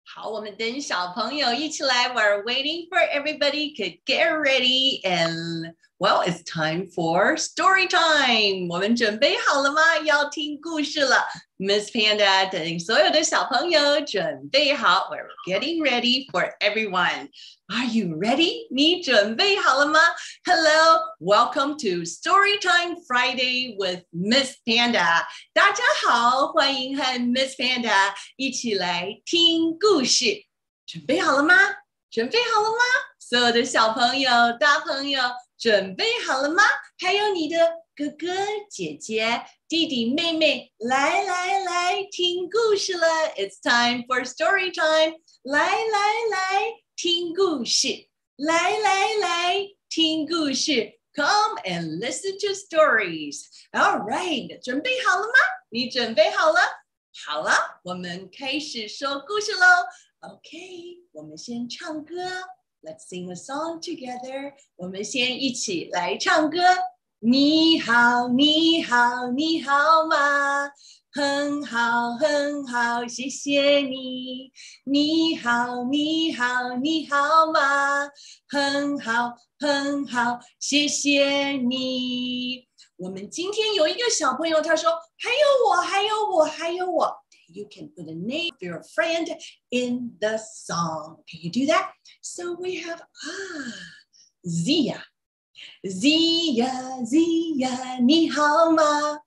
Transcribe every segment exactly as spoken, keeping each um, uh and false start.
好，我们等小朋友一起来。We're waiting for everybody to get ready, and well, it's time for story time. 我们准备好了吗？要听故事了。Miss Panda 等所有的小朋友准备好。We're getting ready for everyone. Are you ready? 你准备好了吗？ Hello, welcome to Storytime Friday with Miss Panda. 大家好，欢迎和 Miss Panda 一起来听故事。准备好了吗？准备好了吗？所有的小朋友、大朋友，准备好了吗？还有你的哥哥、姐姐、弟弟、妹妹，来来来，听故事了。It's time for story time. 来来来，听故事。来来来，听故事。Come and listen to stories. All right, 准备好了吗？你准备好了？好了，我们开始说故事喽。OK， 我们先唱歌。Let's sing a song together. 我们先一起来唱歌。你好，你好，你好吗？很好，很好，谢谢你。你好，你好，你好吗？很好，很好，谢谢你。我们今天有一个小朋友，他说：“还有我，还有我，还有我。” You can put a name of your friend in the song. Can you do that? So we have ah, Zia. Zia, Zia, 你好吗？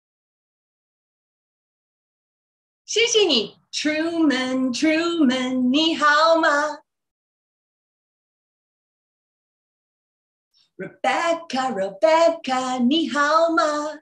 谢谢你。Truman, Truman, 你好吗？ Rebecca, Rebecca, 你好吗？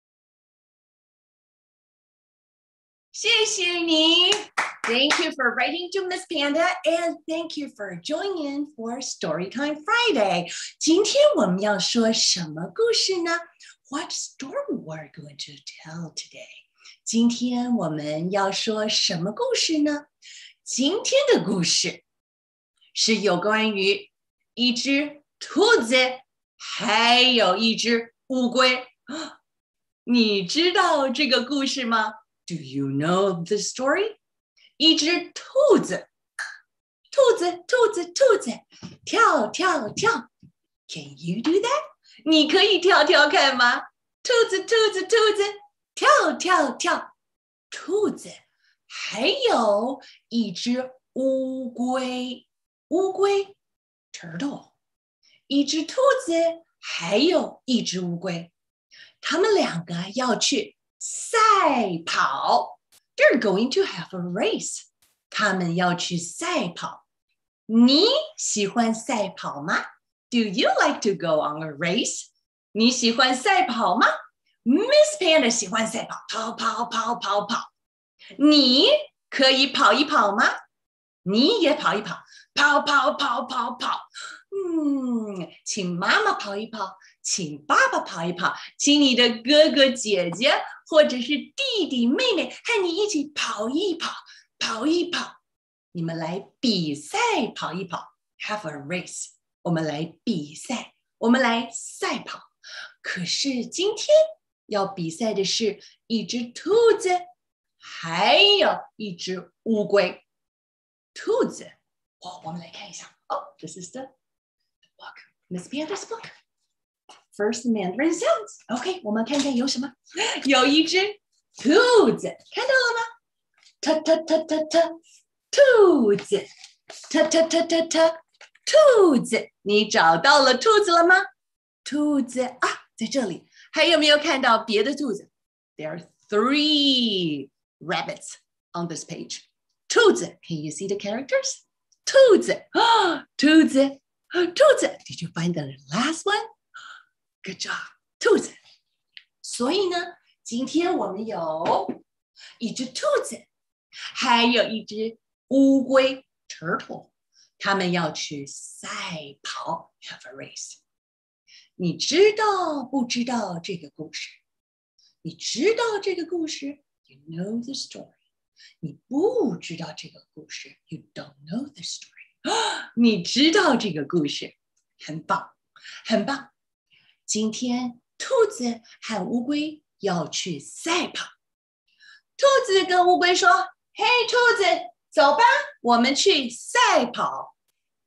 谢谢你。Thank you for writing to Miss Panda, and thank you for joining in for Storytime Friday. 今天我们要说什么故事呢？ What story we're going to tell today? 今天我们要说什么故事呢？今天的故事是有关于一只兔子，还有一只乌龟。你知道这个故事吗？ Do you know the story? 一只兔子，兔子，兔子，兔子，跳跳跳。Can you do that? 你可以跳跳看吗？兔子，兔子，兔子，跳跳跳。兔子，还有一只乌龟，乌龟 ，turtle。一只兔子，还有一只乌龟，他们两个要去赛跑。They're going to have a race. 他们要去赛跑。你喜欢赛跑吗？ Do you like to go on a race? 你喜欢赛跑吗？ Miss Panda 喜欢赛跑，跑跑跑跑跑。你可以跑一跑吗？你也跑一跑，跑跑跑跑跑。嗯，请妈妈跑一跑，请爸爸跑一跑，请你的哥哥姐姐或者是弟弟妹妹和你一起跑一跑，跑一跑。你们来比赛跑一跑 ，have a race。我们来比赛，我们来赛跑。可是今天要比赛的是一只兔子，还有一只乌龟。兔子，哦，我们来看一下。哦、oh, ，this is the book, Miss Panda's book. First Mandarin sounds. OK， 我们看看有什么。有一只兔子，看到了吗？ta ta ta ta ta， 兔子 ，ta ta ta ta ta， 兔子。你找到了兔子了吗？兔子啊，在这里。还有没有看到别的兔子 ？There are three rabbits on this page. 兔子 ，Can you see the characters? 兔子啊，兔子，兔子。Did you find the last one? Good job， 兔子。所以呢，今天我们有一只兔子，还有一只乌龟 turtle， 他们要去赛跑 have a race。你知道不知道这个故事？你知道这个故事 ？You know the story。你不知道这个故事 ，You don't know the story。你知道这个故事，很棒，很棒。今天兔子和乌龟要去赛跑。兔子跟乌龟说：“嘿，兔子，走吧， 我们去赛跑。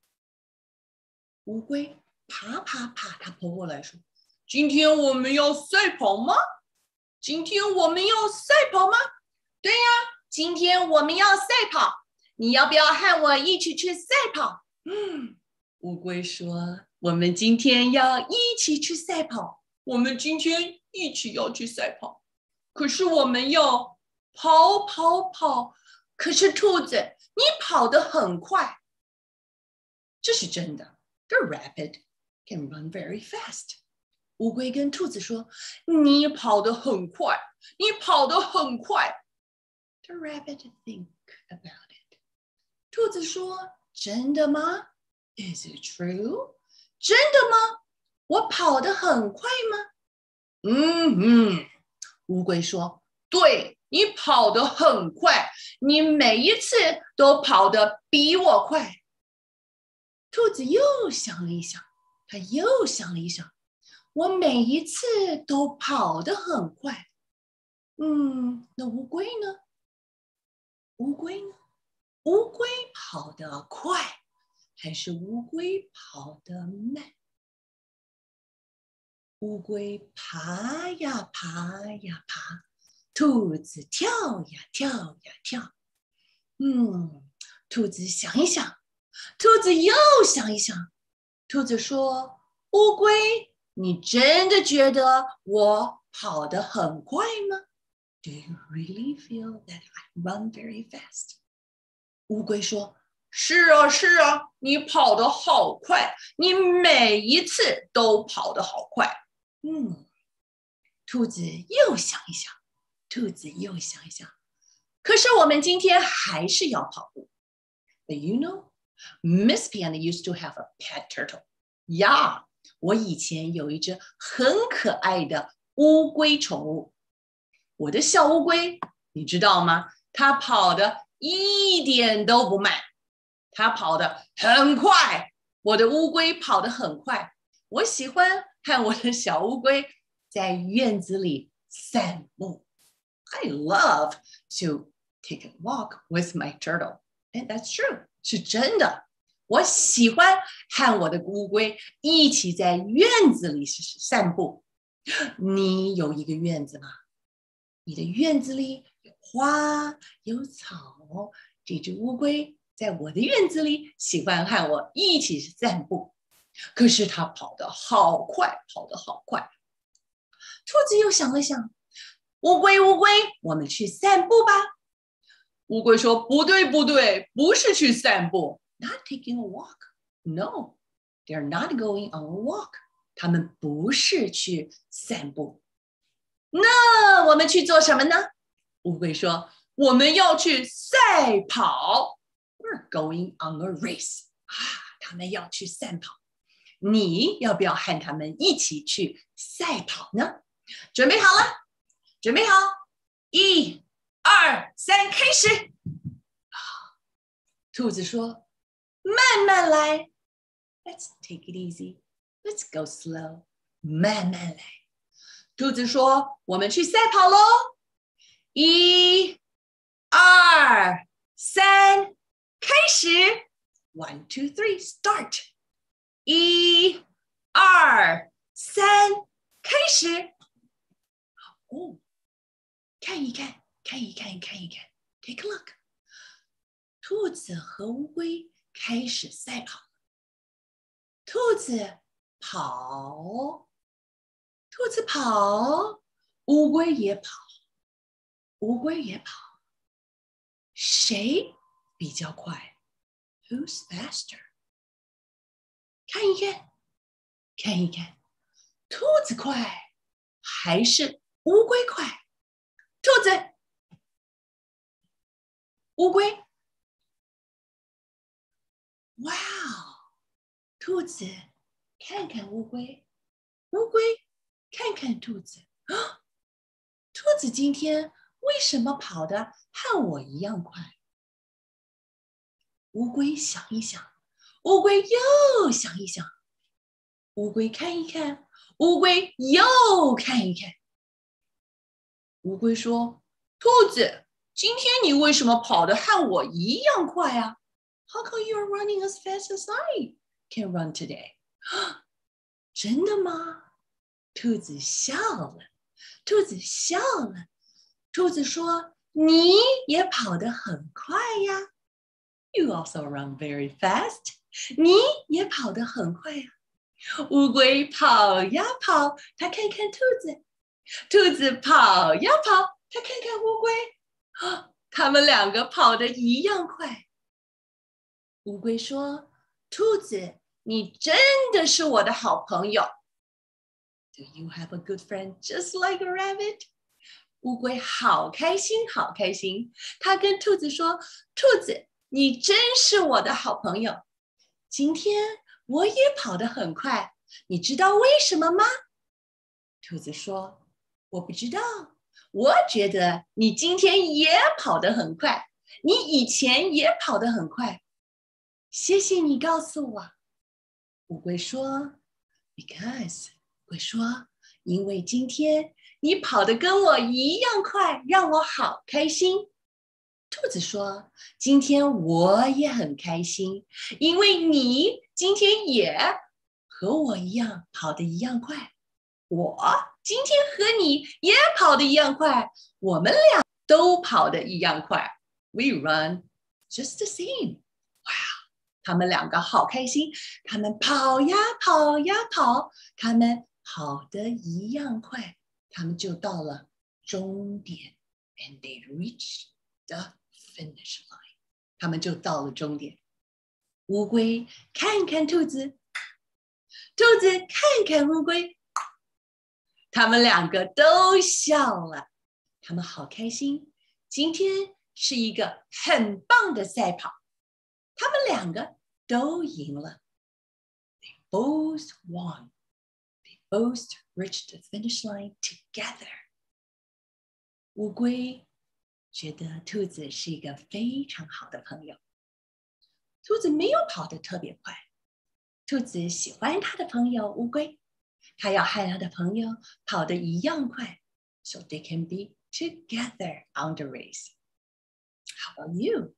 乌龟爬爬爬，它跑过来说：“今天我们要赛跑吗？今天我们要赛跑吗？对呀，今天我们要赛跑。你要不要和我一起去赛跑？”嗯，乌龟说：“我们今天要一起去赛跑。我们今天一起要去赛跑。可是我们要跑跑跑。可是兔子，你跑得很快。”这是真的。The rabbit can run very fast. 乌龟跟兔子说：“你跑得很快，你跑得很快。” The rabbit think about it. 兔子说：“真的吗 ？Is it true? 真的吗？我跑得很快吗？”嗯嗯，乌龟说：“对，你跑得很快，你每一次都跑得比我快。”兔子又想了一想，他又想了一想，我每一次都跑得很快。嗯，那乌龟呢？乌龟呢？乌龟跑得快，还是乌龟跑得慢？乌龟爬呀爬呀爬，兔子跳呀跳呀跳。嗯，兔子想一想，兔子又想一想。兔子说：“乌龟，你真的觉得我跑得很快吗？ Do you really feel that I run very fast?” 乌龟说：“是啊，是啊，你跑得好快，你每一次都跑得好快。”嗯，兔子又想一想，兔子又想一想。可是我们今天还是要跑步。But you know, Miss Panda used to have a pet turtle. Yeah, 我以前有一只很可爱的乌龟宠物。我的小乌龟，你知道吗？它跑得一点都不慢，它跑得很快。我的乌龟跑得很快。我喜欢和我的小乌龟在院子里散步。I love to take a walk with my turtle. And that's true. 是真的。我喜欢和我的乌龟一起在院子里散步。你有一个院子吗？你的院子里有花有草。这只乌龟在我的院子里喜欢和我一起散步。可是它跑得好快，跑得好快。兔子又想了想，乌龟乌龟，我们去散步吧。乌龟说：“不对不对，不是去散步。” Not taking a walk. No, they're not going on a walk. 他们不是去散步。那我们去做什么呢？乌龟说：“我们要去赛跑。” We're going on a race. 啊，他们要去赛跑。你要不要和他们一起去赛跑呢？准备好了，准备好，一、二、三，开始。兔子说：“慢慢来 ，Let's take it easy. Let's go slow. 慢慢来。”兔子说：“我们去赛跑喽！一、二、三，开始 ！One, two, three, start. 一、二、三，开始！哦，看一看，看一看，看一看 ，Take a look。兔子和乌龟开始赛跑。兔子跑，兔子跑，乌龟也跑，乌龟也跑。谁比较快 ？Who's faster？ 看一看，看一看，兔子快还是乌龟快？兔子，乌龟。哇哦！兔子看看乌龟，乌龟看看兔子。啊，兔子今天为什么跑得和我一样快？乌龟想一想，乌龟又想一想，乌龟看一看，乌龟又看一看。乌龟说：“兔子，今天你为什么跑得和我一样快啊 How come you are running as fast as I can run today? 真的吗？兔子笑了，兔子笑了。兔子说：“你也跑得很快呀。You also run very fast. 你也跑得很快呀。”乌龟跑呀跑，它看看兔子。兔子跑呀跑，它看看乌龟。啊，它们两个跑得一样快。乌龟说：“兔子，你真的是我的好朋友。” Do you have a good friend just like a rabbit? 乌龟好开心，好开心。它跟兔子说：“兔子，你真是我的好朋友。今天我也跑得很快，你知道为什么吗？”兔子说：“我不知道。我觉得你今天也跑得很快，你以前也跑得很快。谢谢你告诉我。”乌龟说 ：“Because。”乌龟说：“因为今天你跑得跟我一样快，让我好开心。”兔子说：“今天我也很开心，因为你今天也和我一样跑得一样快。我今天和你也跑得一样快，我们俩都跑得一样快。We run just the same. 哇！他们两个好开心，他们跑呀跑呀跑，他们跑得一样快，他们就到了终点 ，and they reached the finish line。他们就到了终点。乌龟看看兔子，兔子看看乌龟，他们两个都笑了，他们好开心。今天是一个很棒的赛跑，他们两个都赢了。They both won. Both reached the finish line together. 乌龟觉得兔子是一个非常好的朋友。兔子没有跑得特别快，兔子喜欢他的朋友乌龟，他要和他的朋友跑得一样快 ，so they can be together on the race. How about you?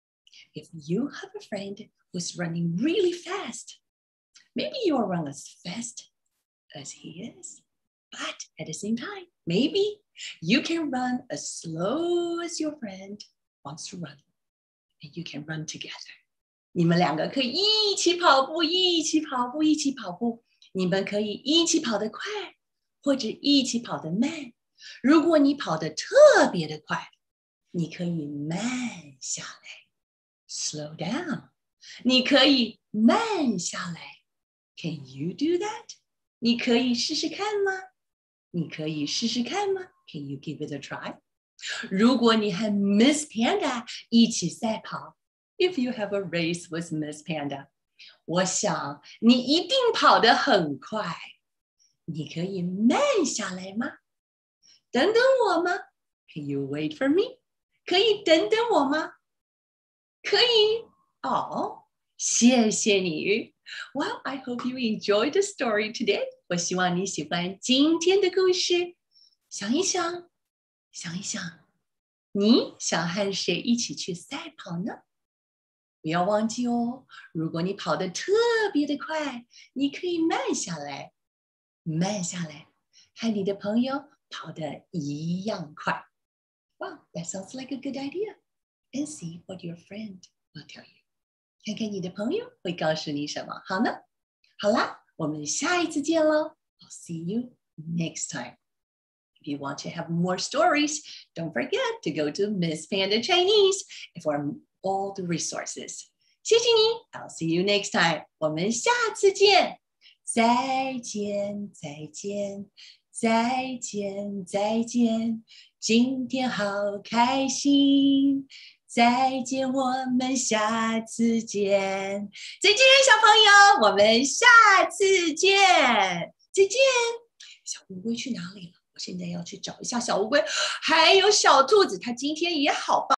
If you have a friend who's running really fast, maybe you'll run as fast as he is, but at the same time, maybe you can run as slow as your friend wants to run, and you can run together. 你们两个可以一起跑步，一起跑步，一起跑步。你们可以一起跑得快，或者一起跑得慢。如果你跑得特别的快，你可以慢下来 ，slow down。你可以慢下来 ，Can you do that？你可以试试看吗？你可以试试看吗 ？Can you give it a try？ 如果你和 Miss Panda 一起赛跑 ，If you have a race with Miss Panda， 我想你一定跑得很快。你可以慢下来吗？等等我吗 ？Can you wait for me？ 可以等等我吗？可以哦，谢谢你。Well, I hope you enjoyed the story today. 我希望你喜欢今天的故事。想一想，想一想，你想和谁一起去赛跑呢？不要忘记哦，如果你跑得特别的快，你可以慢下来，慢下来，和你的朋友跑得一样快。Wow, that sounds like a good idea. And see what your friend will tell you. 看看你的朋友会告诉你什么，好呢？好啦，我们下一次见喽。I'll see you next time. If you want to have more stories, don't forget to go to Miss Panda Chinese for all the resources. 谢谢你 I'll see you next time. 我们下次见。再见，再见，再见，再见。今天好开心。再见，我们下次见。再见，小朋友，我们下次见。再见。小乌龟去哪里了？我现在要去找一下小乌龟，还有小兔子，它今天也好棒。